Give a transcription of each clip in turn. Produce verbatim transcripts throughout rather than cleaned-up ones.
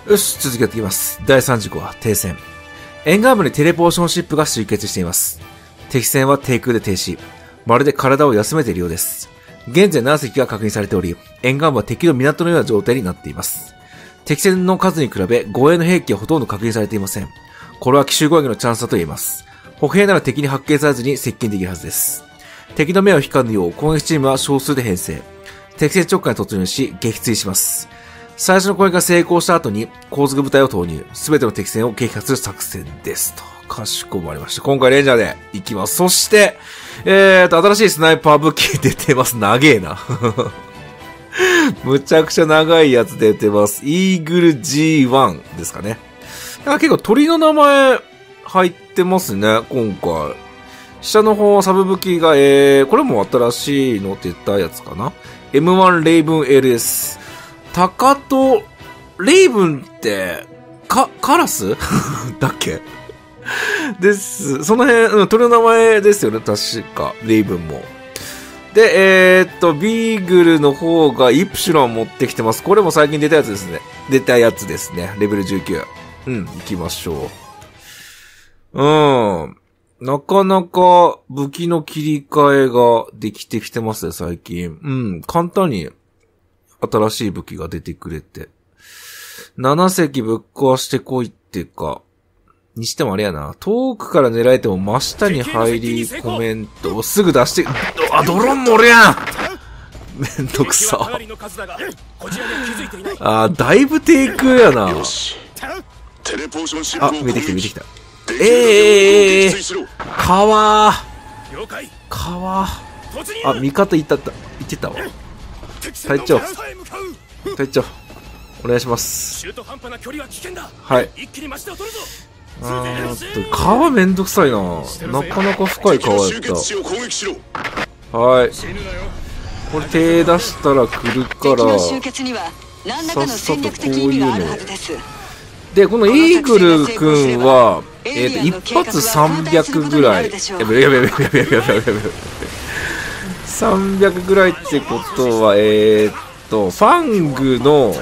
よし、続けていきます。だいさんじこは停戦。沿岸部にテレポーションシップが集結しています。敵船は低空で停止。まるで体を休めているようです。現在ななせきが確認されており、沿岸部は敵の港のような状態になっています。敵船の数に比べ、護衛の兵器はほとんど確認されていません。これは奇襲攻撃のチャンスだと言えます。歩兵なら敵に発見されずに接近できるはずです。敵の目を引かぬよう攻撃チームは少数で編成。敵船直下に突入し、撃墜します。最初の攻撃が成功した後に、後続部隊を投入。すべての敵船を撃破する作戦です。と。かしこまりました。今回レンジャーで行きます。そして、えーと、新しいスナイパー武器出てます。長えな。むちゃくちゃ長いやつ出てます。イーグル ジーワン ですかね。なんか結構鳥の名前入ってますね、今回。下の方、サブ武器が、えー、これも新しいのって言ったやつかな。エムワン レイブン エルエス。タカと、レイブンって、か、カラスだっけです。その辺、うん、鳥の名前ですよね、確か。レイブンも。で、えー、っと、ビーグルの方がイプシロン持ってきてます。これも最近出たやつですね。出たやつですね。レベルじゅうきゅう。うん、行きましょう。うん。なかなか武器の切り替えができてきてますね、最近。うん、簡単に新しい武器が出てくれて。ななせきぶっ壊してこいってか。にしてもあれやな。遠くから狙えても真下に入りコメントをすぐ出して、あ、ドローンもおるやんめんどくさ。あー、だいぶ低空やな。あ、見えてきた見えてきた。えー、えー、えー、川川あ、味方行ったった。行ってたわ。隊長。隊長。お願いします。はい。あーっと、川めんどくさいな。なかなか深い川やった。はい。これ手出したら来るから、さっさとこういうの。で、このイーグルくんは、えっと、一発さんびゃくぐらい。やべやべやべやべやべやべやべやべ。さんびゃくぐらいってことは、えーっと、ファングの、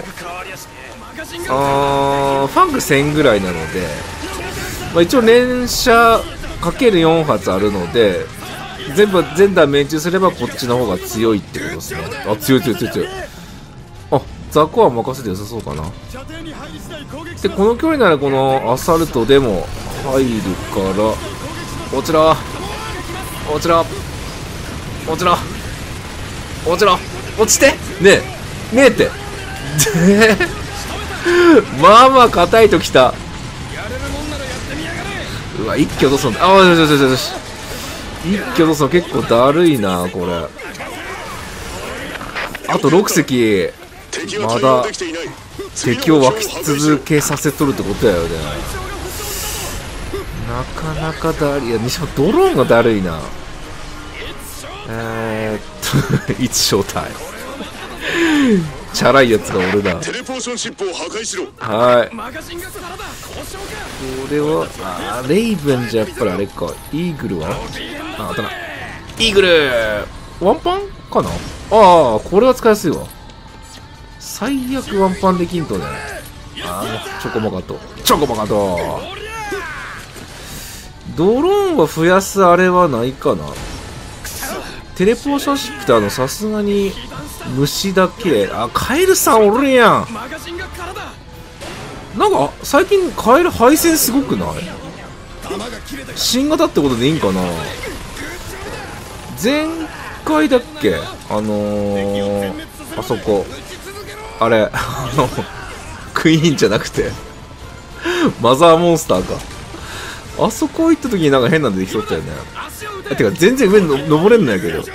あー、ファングせんぐらいなので、まあ、一応連射 かけるよん 発あるので、全部、全弾命中すればこっちの方が強いってことですね。あ、強い強い強い強い。あ、ザコは任せて良さそうかな。で、この距離ならこのアサルトでも入るから、こちら、こちら、こちら、こちら、落ちてねえ、ねえって。まあまあ硬いときた。うわ、一気落とすの。ああ、よしよしよしよし。一気落とすの結構だるいな、これ。あとろくせき、まだ敵を湧き続けさせとるってことだよね。なかなかだるい。いや、にしてもドローンがだるいな。えーっと、いつ正体。チャラいやつがおるな。はい。これは、あー、レイブンじゃやっぱりあれか。イーグルはあ、あったな。イーグルワンパンかな。ああ、これは使いやすいわ。最悪ワンパンできんとね。ああ、チョコマカト。チョコマカト。ドローンは増やすあれはないかな。テレポーションシップってあの、さすがに、虫だけ。あ、カエルさんおるやん。なんか、最近カエル配線すごくない？新型ってことでいいんかな？前回だっけ？あのー、あそこ。あれ、あの、クイーンじゃなくて、マザーモンスターか。あそこ行った時になんか変なのできとったよね。てか全然上にの登れんのやけど。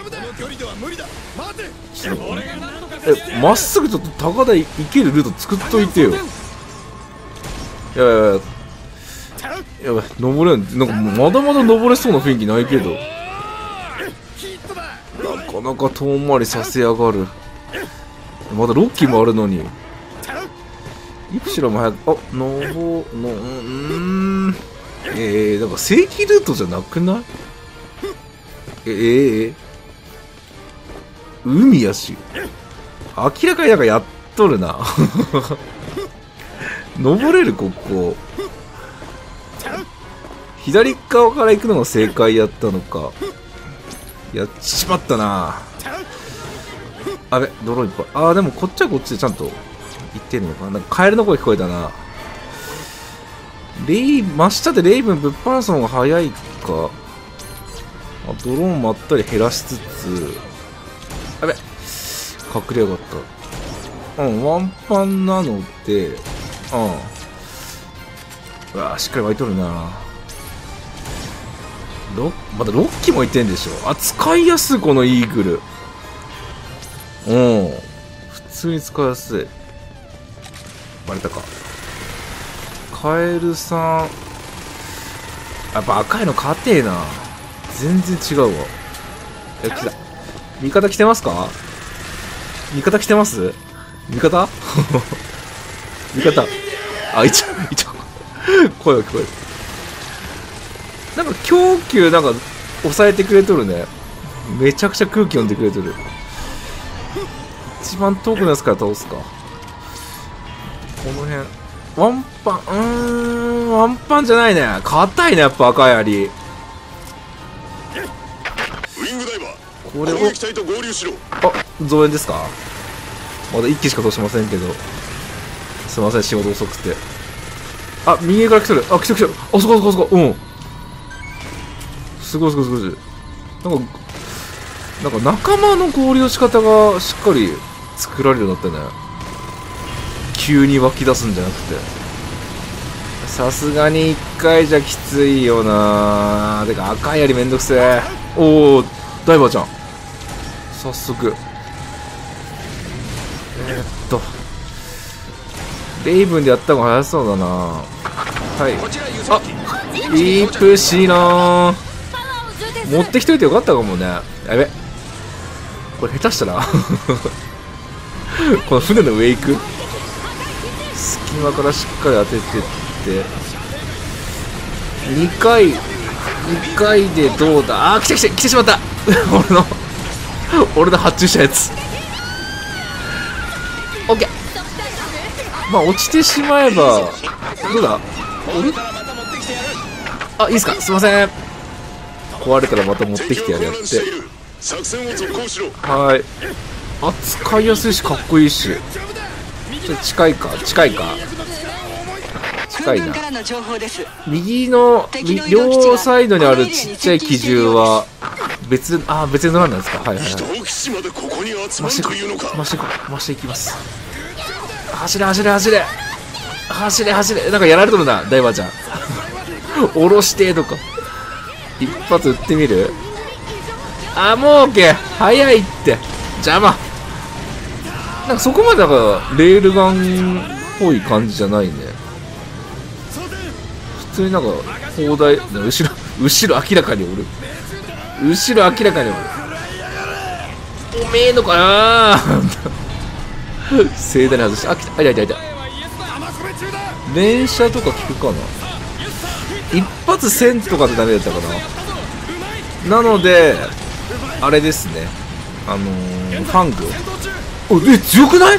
え、まっすぐちょっと高台行けるルート作っといてよ。いやいやいや、やばい、登れん。なんかまだまだ登れそうな雰囲気ないけど。なかなか遠回りさせやがる。まだろっきもあるのに。イプシロンも早く、あ、のほ、の、うーん。えー、なんか正規ルートじゃなくない？えー、海やし。明らかになんかやっとるな。 登れるここ。左側から行くのが正解やったのか。やっちまったな。あべ、泥いっぱい。あー、でもこっちはこっちでちゃんと行ってんのかな。なんかカエルの声聞こえたな。レイ、真下でレイブンぶっ放すのが早いか。あ、ドローンまったり減らしつつ。あべ、隠れやがった。うん、ワンパンなので、うん。うわー、しっかり湧いとるな。ろまだろっ機もいてんでしょ。あ、使いやすい、このイーグル。うん。普通に使いやすい。割れたか。カエルさん。やっぱ赤いの硬えな。全然違うわ。え、来た。味方来てますか？味方来てます？味方味方。あ、いちゃ、いちゃ。声が聞こえる。なんか供給なんか抑えてくれとるね。めちゃくちゃ空気読んでくれとる。一番遠くのやつから倒すか。この辺。ワンパン、うーん、ワンパンじゃないね。硬いね、やっぱ赤いアリ。これを、あ、増援ですか？まだいっ機しか通しませんけど。すいません、仕事遅くて。あ、右から来てる。あ、来てる来てる。あ、そこそこそこ。うん。すごいすごいすごい。なんか、なんか仲間の合流の仕方がしっかり作られるようになったね。急に湧き出すんじゃなくて。さすがにいっかいじゃきついよな。てか赤い槍めんどくせえ。おお、ダイバーちゃん。早速。えー、っと。レイブンでやった方が早そうだな。はい。あ、リープしーなー。持ってきといてよかったかもね。やべ。これ下手したらこの船の上行く。隙間からしっかり当ててってにかいにかいでどうだ。あー、来て来て来てしまった俺の俺の発注したやつ。オッケー。まあ落ちてしまえばどうだ。あ、いいですか。すいません。壊れたらまた持ってきてやるやって。はい。あ、使いやすいしかっこいいし。ちょっと近いか近いか近いな。右の両サイドにあるちっちゃい機銃は別、あ、別に乗らないですか。はいはいはい。増していこう増していこう増していきます。走れ走れ走れ走れ走れ。なんかやられとるな、ダイバーちゃん下ろしてとか一発撃ってみる。あ、もう OK。 早いって邪魔。なんかそこまでなんかレールガンっぽい感じじゃないね。普通になんか砲台後ろ後ろ明らかにおる。後ろ明らかにおる。おめえのかな盛大に外して。あ、来た。あ、いたいたいた。連射とか効くかな。一発せんとかでダメだったかな。なのであれですね、あのー、ファング。お、え、強くない？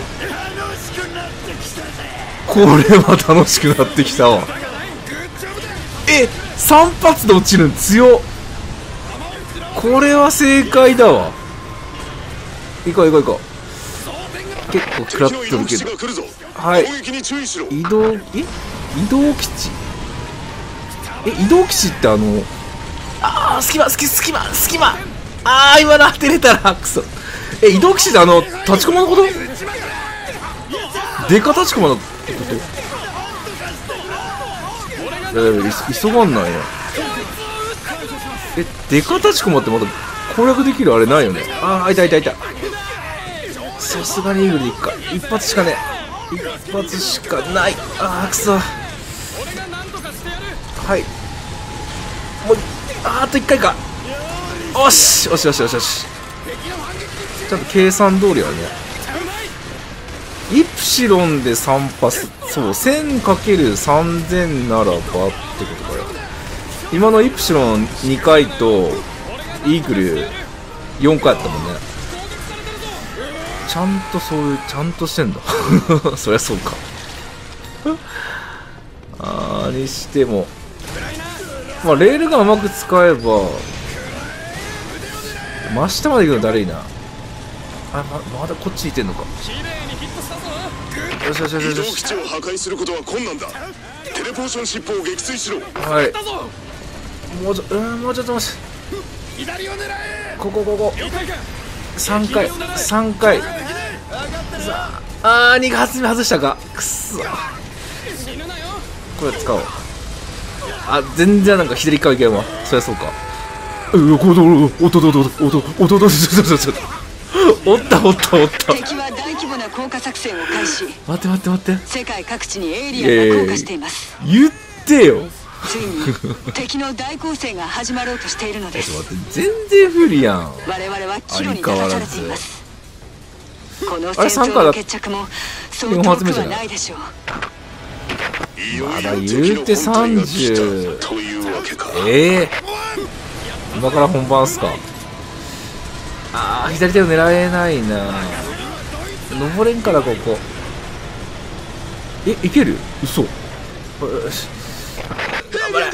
これは楽しくなってきたわ。え、さん発で落ちるん強っ。これは正解だわ。行こう行こう行こう。結構食らってるけど。はい。移動、え移動基地え移動基地ってあの、あー、隙間隙隙間隙間。あー、今なってれたらクソ。え、移動基地ってあの立ちコマのこと？デカ立ちコマのこと？やべやべ、急がんないね。え、デカ立ちコマってまだ攻略できるあれないよね。あー、いたいたいた。さすがにイーグルでいくか。一発しかねえ。一発しかない。あー、くそ。はい。もう、あー、あといっかいか。おし、よしよしよしよし。ちゃんと計算通りはね。イプシロンでさん発。そう、せんかけるさんぜん ならばってことかよ。今のイプシロンにかいと、イーグルよんかいやったもんね。ちゃんとそういう、ちゃんとしてんだ。そりゃそうか。 あーにしてもまあレールがうまく使えば真下まで行くのだるいな。あ、ま, まだこっち行ってんのか。よしよしよしよし。 移動基地を破壊することは困難だ。テレポーションシップを撃墜しろ。 はい。もうちょうんもうちょっと待って。ここここさんかいさんかい。あーに発目外したか。くっそ。これ使おう。あ、全然なんか左側いけんわ。そりゃそうか。うわ、これおっとおっとおっとおっとおっとおっとおっとおったおったおった。 敵は大規模な降下作戦を開始。 待って待って待って。 世界各地にエイリアンが降下しています。 言ってよ。 ついに敵の大攻勢が始まろうとしているのです。 ちょっと待って、全然不利やん。 我々は岐路に立たされています。この戦争の決着もそう遠くはないでしょう。 まだ言うてさんじゅう。ええー、今から本番っすか。ああ、左手を狙えないな。登れんからここ。え、いける？嘘。よし。頑張れ。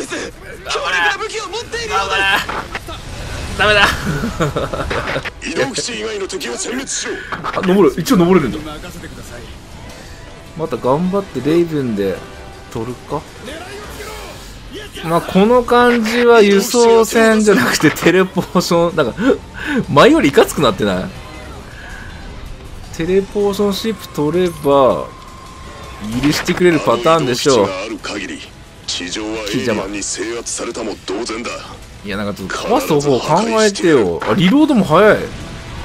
ダメだ。 移動基地以外の敵を殲滅しろ。 あ、登る。一応登れるんだ。また頑張ってレイブンで取るか。まあこの感じは輸送船じゃなくてテレポーション、なんか前よりいかつくなってない？テレポーションシップ取れば許してくれるパターンでしょう。 地上はエイリアンに制圧されたも同然だ。 いや、なんかちょっとかわす方法考えてよ。あ、リロードも早い。う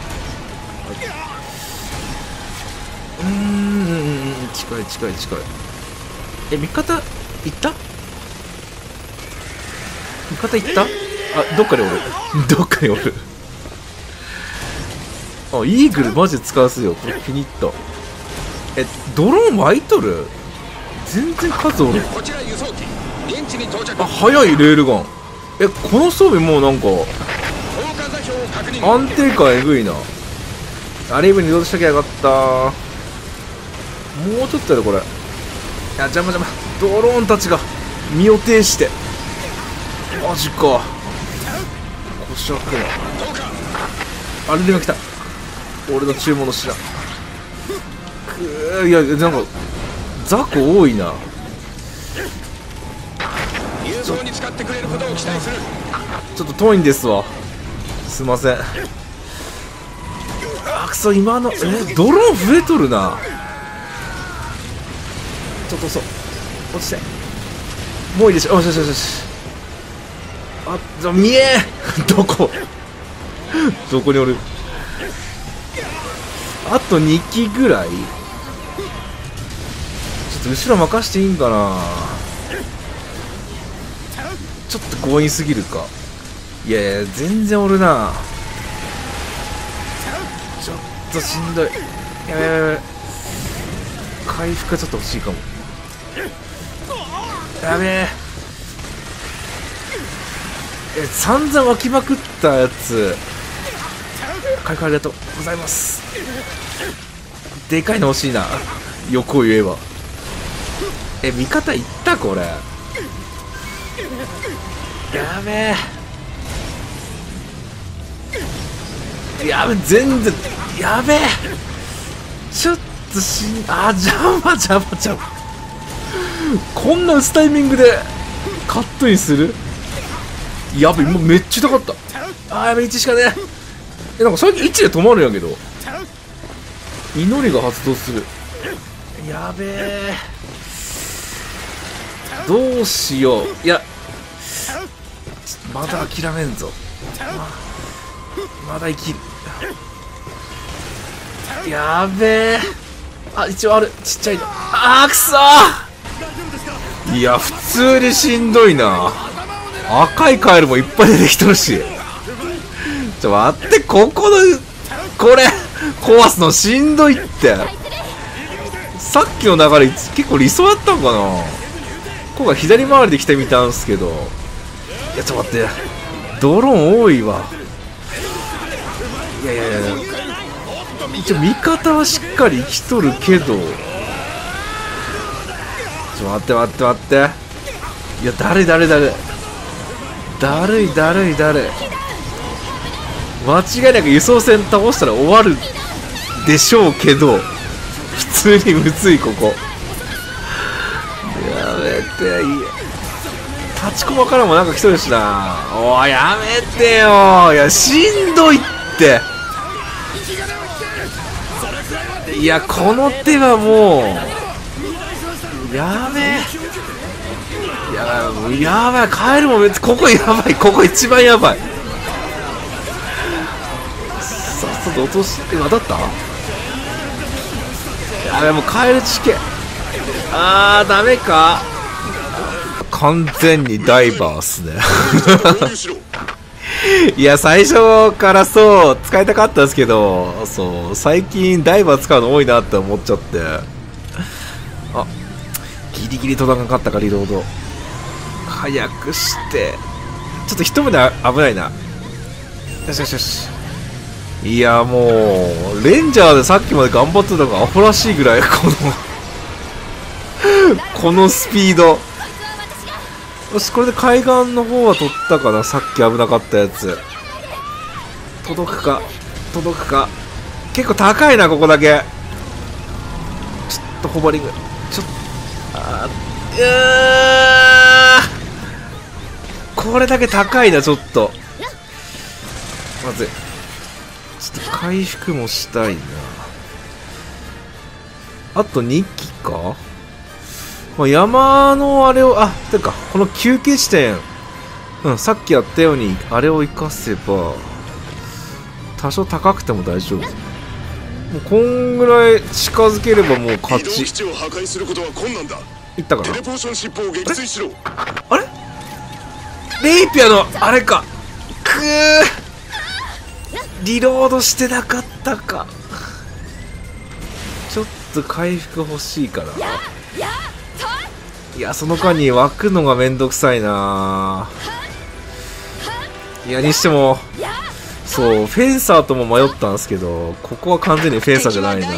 ーん、近い近い近い。え、味方行った？味方行った？あ、どっかにおる。どっかにおる。あ、イーグルマジで使わすよ。これ気に入った。え、ドローン湧いとる？全然数おる。あ、早いレールガン。え、この装備もうなんか安定感えぐいな。アリーブに移動しときゃよかった。もうちょっとやでこれ。いや、邪魔邪魔。ドローンたちが身を挺して。マジか。腰はくな。あれでが来た。俺の注文の品。くー、いや、なんか雑魚多いな。ちょっと遠いんですわ。すいません。あ、くそ、今のえドローン増えとるな。ちょっとそう落ちて。もういいでしょ。よしよしよし。あ、じゃ見えん。どこどこにおる。あとにきぐらい。ちょっと後ろ任していいんかな。ちょっと強引すぎるか。いやいや、全然おるな。ちょっとしんどい。やべやべやべ。回復がちょっと欲しいかも。やべえ。え、散々湧きまくったやつ。回復ありがとうございます。でかいの欲しいな。欲を言えば。え、味方いったこれ。やべえ。やべえ、全然。やべえ。ちょっとしん、あ、邪魔邪魔邪魔。こんな打つタイミングでカットインする？やべえ、もうめっちゃ痛かった。あー、やべえ、いちしかねえ。え、なんか最近いちで止まるんやけど。祈りが発動する。やべえ。どうしよう。いや、まだ諦めんぞ。ま, まだ生きる。やべえ。あ、一応ある。ちっちゃいの。あー、くそー。いや、普通にしんどいな。赤いカエルもいっぱい出てきとるし。ちょ、待って、ここのこれ壊すのしんどいって。さっきの流れ結構理想だったのかな。今回左回りで来てみたんすけど。いや、ちょっと待って、ドローン多いわ。いやいやいや、一応味方はしっかり生きとるけど。 ちょ待って待って待って。いやだるいだるいだるいだるいだるいだるい。間違いなく輸送船倒したら終わるでしょうけど、普通にむずい。ここやめて。いい立ちこまからもなんか来とるしな。おいやめてよ。いやしんどいって。いやこの手はもうやめ。やばいやばい。帰るも別にここやばい。ここ一番やばい。さっさと落として。当たった。やべもう帰るチケ。あーダメか。完全にダイバーっすねいや最初からそう使いたかったんですけど、そう最近ダイバー使うの多いなって思っちゃって、あギリギリ届かなかったか。リロード早くして、ちょっと一目で危ないな。よしよしよし。いやもうレンジャーでさっきまで頑張ってたのがアホらしいぐらい、このこのスピード。よしこれで海岸の方は取ったかな。さっき危なかったやつ届くか届くか。結構高いなここだけ。ちょっとホバリングちょっとあーいやーこれだけ高いな。ちょっとまずい。ちょっと回復もしたいな。あとに機か。まあ、山のあれを、あ、てか、この休憩地点、うん、さっきやったように、あれを生かせば、多少高くても大丈夫。もうこんぐらい近づければもう勝ち。 基地を破壊することは困難だ。 いったかな。 テレポーションシップを撃墜しろ。 あれレイピアの、あれか。くーリロードしてなかったか。ちょっと回復欲しいから。いやその間に湧くのがめんどくさいな。いやにしてもそうフェンサーとも迷ったんですけど、ここは完全にフェンサーじゃないな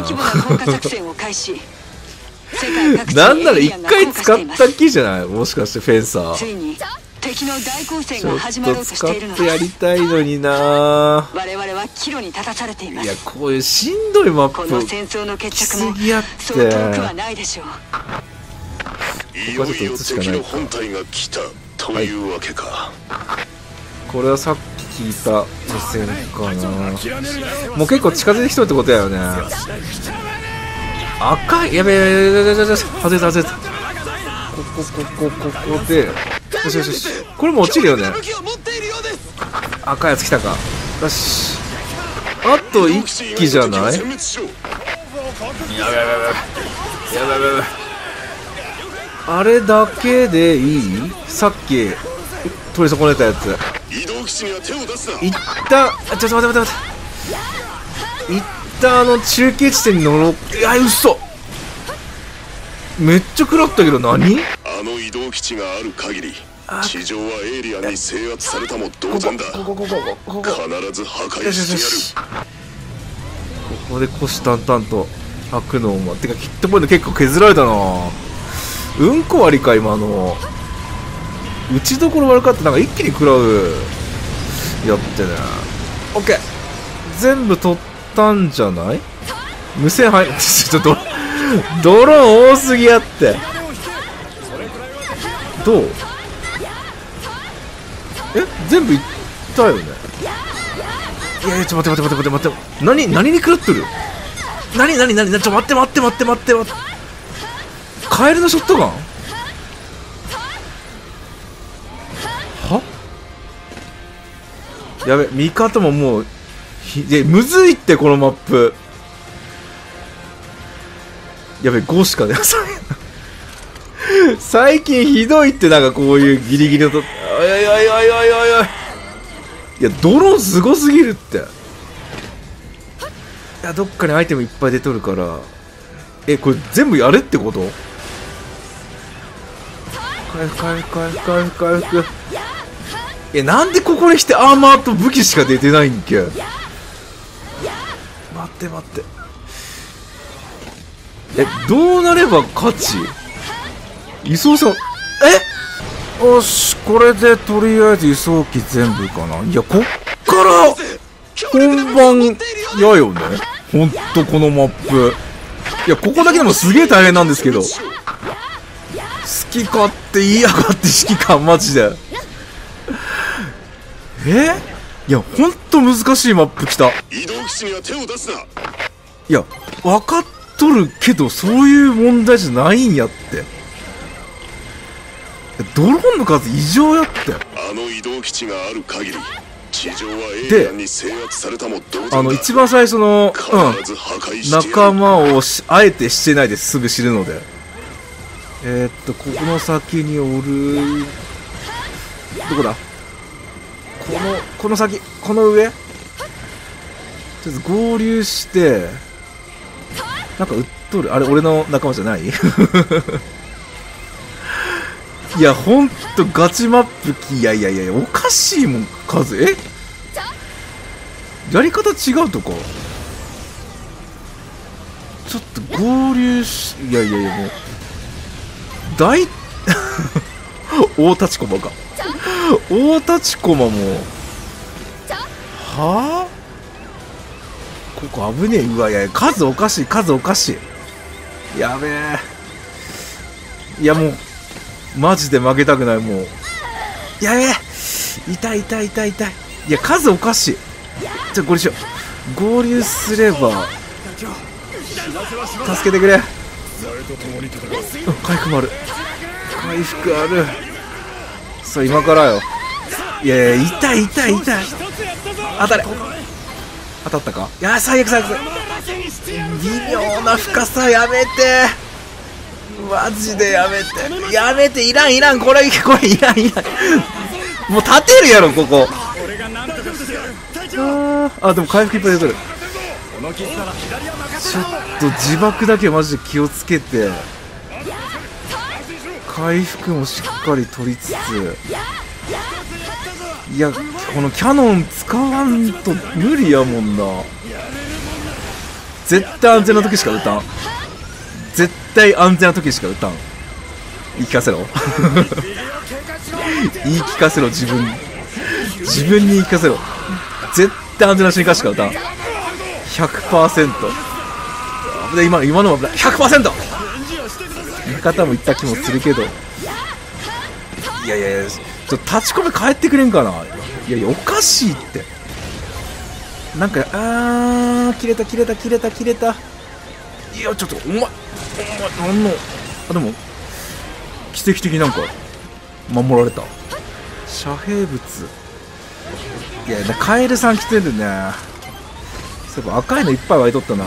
なんなら一回使ったっきりじゃない。もしかしてフェンサーついに敵の大攻勢ちょっが始まろうととしているの使ってやりたいのにな。 我々は岐路に立たされています。 いやこういうしんどいマップこの戦争の決き着もすぎやっそう遠くはて。 ないでしょう。 いよいよ敵の本体が来たというわけか。 これはさっき聞いた無線かな。もう結構近づいてきとるってことやよね。赤いやべえやべえやべえやべえ外れた外れた。ここここここでよしよしよし。これも落ちるよね。赤いやつ来たか。よしあといっ機じゃない。やべえやべえやべえやべえやべえ。あれだけでいい。さっき取り損ねたやつ移動基地には手を出すな。 いったあちょっと待って待って待っていったあの中継地点に乗ろう。いや嘘めっちゃ食らったけど何。 あの移動基地がある限り地上はエイリアンに制圧されたも同然だ。 こここここここ必ず破壊よしよしよししてここで虎視眈々と開くのを待ってか。ヒットポイント結構削られたな。うんこ割りか今の打ちどころ悪かった。なんか一気に食らうやってね。オッケー全部取ったんじゃない。無線入るちょっとドローン多すぎやって。どうえ全部いったよね。いやいやちょっと待って待って待って待って何何に狂ってる。何何何何ちょ待って待って待って待って待って。カエルのショットガンはやべ味方ももうひでむずいってこのマップ。やべごしか出ない最近ひどいって。なんかこういうギリギリのとおいおいおいおいおいおい。いやドローンすごすぎるって。いやどっかにアイテムいっぱい出とるから。えこれ全部やれってこと。回復回復回復回復回復。えなんでここに来てアーマーと武器しか出てないんけ。待って待って。えどうなれば勝ち。 輸送車、えよし、これでとりあえず輸送機全部かな。いや、こっから本番やよね。ほんとこのマップ。いや、ここだけでもすげえ大変なんですけど。好き勝手言いやがって指揮官マジで。えいや、ほんと難しいマップ来た。 移動基地には手を出すな。 いや、分かっとるけど、そういう問題じゃないんやって。ドローンの数異常やって。 あの移動基地がある限り、地上はエイリアンに制圧されたも同然だ。 あの、一番最初の、 必ず破壊うん、 してやる。 仲間をしあえてしてないですぐ死ぬので。えー、っと、ここの先におる、どこだこの、この先、この上とりあえず合流して、なんか撃っとる。あれ、俺の仲間じゃないいや、ほんとガチマップ機、いやいやいや、おかしいもん、数。えやり方違うとかちょっと合流し、いやいやいや、もう、大、大立ち駒か。大立ち駒も、はぁ、ここ危ねえ。うわ、いや、数おかしい、数おかしい。やべえ。いや、もう、マジで負けたくない、もう。やべえ。痛い痛い痛い痛い。いや、数おかしい。じゃあ、これしよう。合流すれば、助けてくれ。うん、回復もある。回復ある。さあ、今からよ。いやいや、痛い痛い痛い。当たれ。当たったか。いやー、最悪最悪。微妙な深さやめて。マジでやめて。やめて。いらんいらん。これこれいらんいらん。もう立てるやろここ。ああ、でも回復いっぱい出てる。ちょっと自爆だけマジで気をつけて、回復もしっかり取りつつ。いや、このキャノン使わんと無理やもんな。絶対安全な時しか撃たん。絶対安全な時しか撃たん。言い聞かせろ言い聞かせろ。自分自分に言い聞かせろ。絶対安全な瞬間しか撃たん。 ひゃくパーセント で、今今のは ひゃくパーセント 味方も言った気もするけど、いやいやいや、ちょっと立ち込め帰ってくれんかな。いやいや、おかしいって。なんか、あー、切れた切れた切れた切れた。いや、ちょっとお前お前なんの、あ、でも奇跡的になんか守られた。遮蔽物。いや、カエルさん来てるね。そういえば赤いのいっぱい湧いとったな。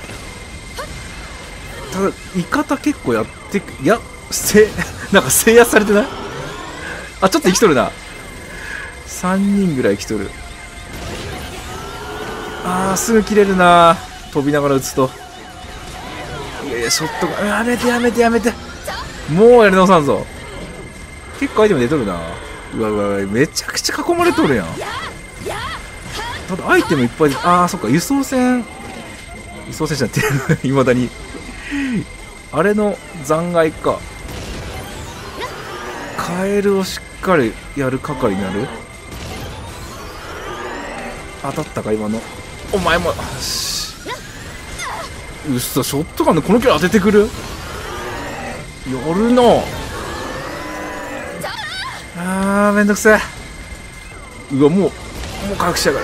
ただ味方結構やってく、いや、せなんか制圧されてない？あ、ちょっと生きとるな。さんにんぐらい生きとる。あー、すぐ切れるな、飛びながら撃つと。いやいや、ショットが、やめてやめてやめて、もうやり直さんぞ。結構アイテム出とるな。うわうわうわ、めちゃくちゃ囲まれとるやん。ただアイテムいっぱいで、あー、そっか、輸送船、輸送船じゃなくていまだにあれの残骸か。カエルをしっかりやる係になる。当たったか今の。お前も、うっそ、ショットガンでこの距離当ててくる。やるなあー、めんどくせえ。うわ、もうもう回復しやがる。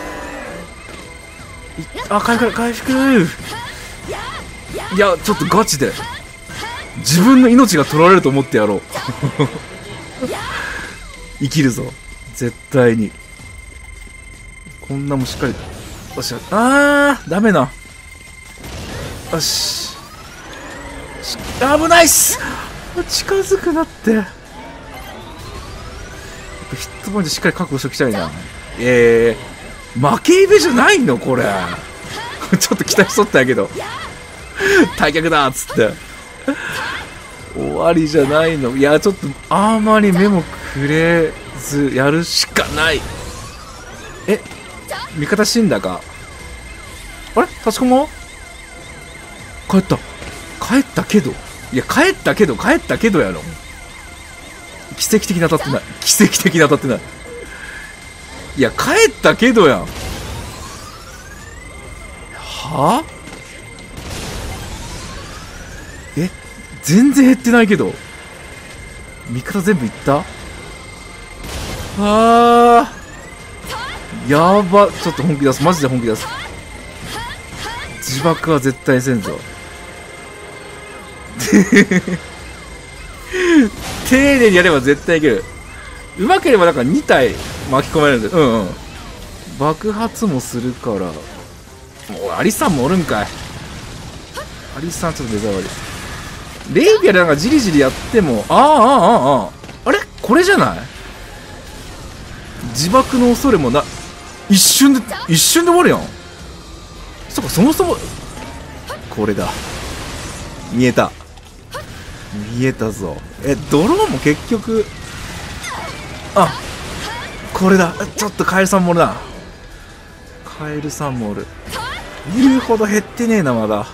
あ、回復回復。いや、ちょっとガチで自分の命が取られると思ってやろう生きるぞ絶対に。こんなもしっかり。よし、あー、ダメな。よし、危ないっす。近づくなって。やっぱヒットポイントしっかり確保しておきたいな。えー、負けイベじゃないのこれちょっと期待しとったんやけど退却だっつって終わりじゃないの。いや、ちょっとあまり目もくれずやるしかない。え、味方死んだか。あれ、立ちこま帰った帰ったけどいや帰ったけど帰ったけどやろ。奇跡的に当たってない。奇跡的に当たってない。いや帰ったけどやん。はあ、え全然減ってないけど。味方全部いった。あーやば。ちょっと本気出す。マジで本気出す。自爆は絶対せんぞ。丁寧にやれば絶対いける。うまければなんかに体巻き込めるんで。うんうん。爆発もするから。もうアリさんもおるんかい。アリさんちょっと目障り。レイビアでなんかじりじりやっても、あああああああれこれじゃない？自爆の恐れもな、一瞬で一瞬で終わるやん。そっか、そもそもこれだ。見えた見えたぞ。えドローンも結局、あこれだ。ちょっとカエルさんもおるな。カエルさんもおる。言うほど減ってねえなまだ。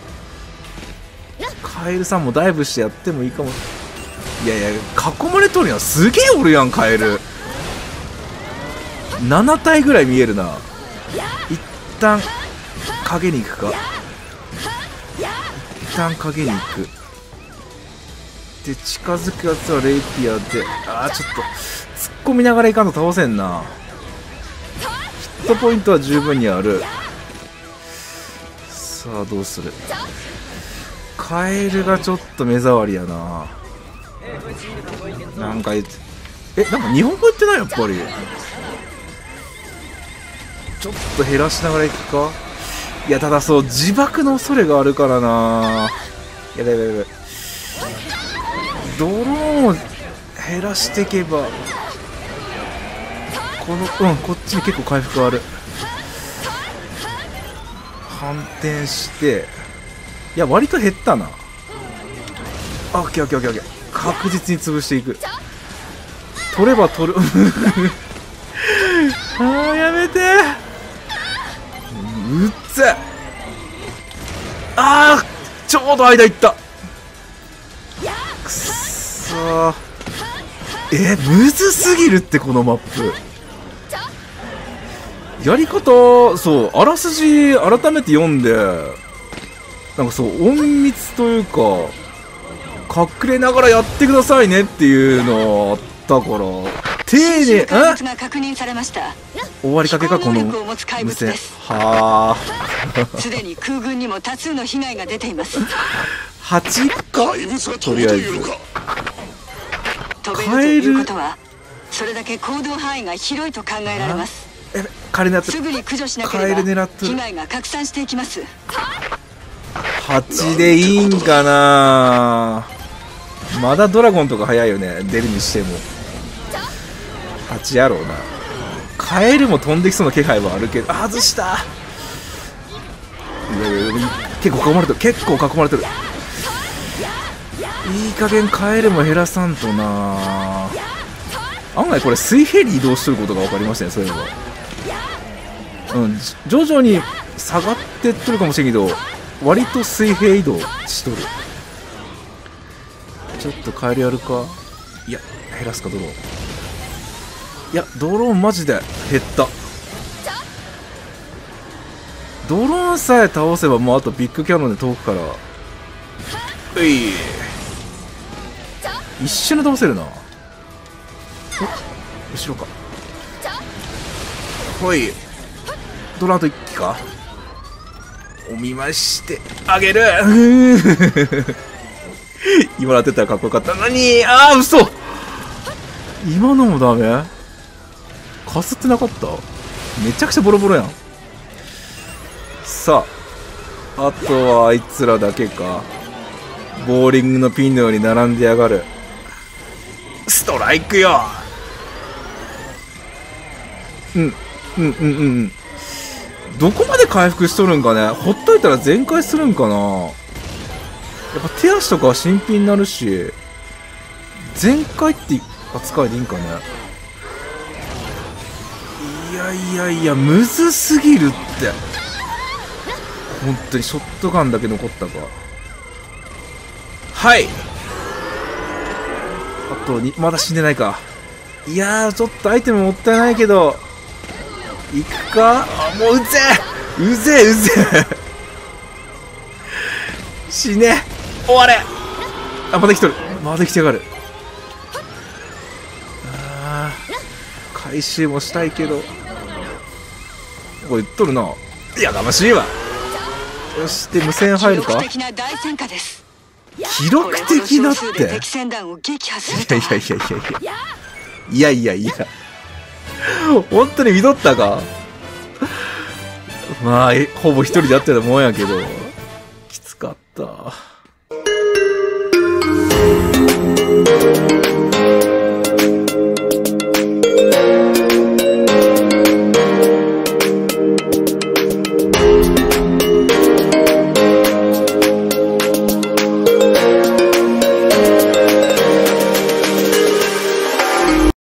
カエルさんもダイブしてやってもいいかも。いやいや囲まれとるやん。すげえおるやんカエル。なな体ぐらい見えるな。一旦影に行くか。一旦影に行く。で近づくやつはレイピアで、あーちょっと突っ込みながらいかんと倒せんな。ヒットポイントは十分にある。さあどうする。カエルがちょっと目障りやな。なんか言って、えなんか日本語言ってないやっぱり。ちょっと減らしながらいくか。いやただそう自爆の恐れがあるからな。やばいやばいやばい。ドローンを減らしていけばこのうんこっちに結構回復ある。反転して、いや割と減ったな。あオッケーオッケーオッケーオッケー。確実に潰していく。取れば取るあーやめて。うっつ。あーちょうど間いった。くっそー。えむずすぎるってこのマップ。やり方そうあらすじ改めて読んで、なんかそう隠密というか隠れながらやってくださいねっていうのあったから丁寧。終わりかけかこの無線。はあすでに空軍にも多数の被害が出ています。 はちかとりあえず飛べるということはそれだけ行動範囲が広いと考えられます。 えカエル狙ってる。 すぐに駆除しなければ被害が拡散していきます。 はちでいいんかな。まだドラゴンとか早いよね出るにしても。はちやろうな。カエルも飛んできそうな気配はあるけど、あ外した。いやいや結構囲まれてる。結構囲まれてる。いい加減カエルも減らさんとな。案外これ水平に移動してることが分かりましたね。そういうのがうん徐々に下がってっとるかもしれんけど割と水平移動しとる。ちょっとカエルやるか。いや減らすかドローン。いやドローンマジで減った。ドローンさえ倒せばもうあとビッグキャノンで遠くからうい一瞬で倒せるな。お後ろか。ほいドラート一機か。お見舞いしてあげる今当てたらかっこよかったのに。あー嘘。今のもダメ。かすってなかった。めちゃくちゃボロボロやん。さああとはあいつらだけか。ボーリングのピンのように並んでやがる。ストライクよ。うんうんうんうん。どこまで回復しとるんかね。ほっといたら全開するんかな。やっぱ手足とかは新品になるし全開って扱いでいいんかね。いやいやいやむずすぎるって。本当にショットガンだけ残ったか。 はい。あとに、まだ死んでないか。いやー、ちょっとアイテムもったいないけど、いくか。あ、もううぜえうぜえうぜえ死ね終われ。あ、また来とる。また来てやがる。あー、回収もしたいけど、これ言っとるな。いやがましいわ。そして無線入るか。記録的な大戦果です。記録的なって。いやいやいやいやいやいやいや本当に見とったか。まあほぼ一人でやってたもんやけど、きつかった。